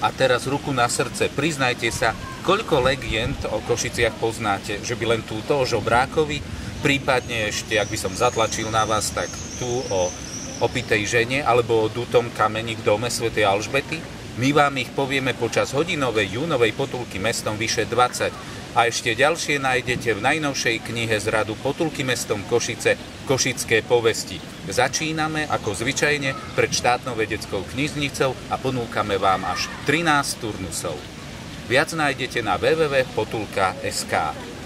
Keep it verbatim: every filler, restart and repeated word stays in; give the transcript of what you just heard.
A teraz ruku na srdce, priznajte sa, koľko legend o Košiciach poznáte? Že by len túto o Žobrákovi, prípadne ešte, ak by som zatlačil na vás, tak tu o opitej žene alebo o dutom kameni v dome svätej Alžbety? My vám ich povieme počas hodinovej júnovej potulky mestom vyše dvadsať. A ešte ďalšie nájdete v najnovšej knihe z radu Potulky mestom Košice Košické povesti. Začíname ako zvyčajne pred štátnou vedeckou knižnicou a ponúkame vám až trinásť turnusov. Viac nájdete na w w w bodka potulka bodka es ká.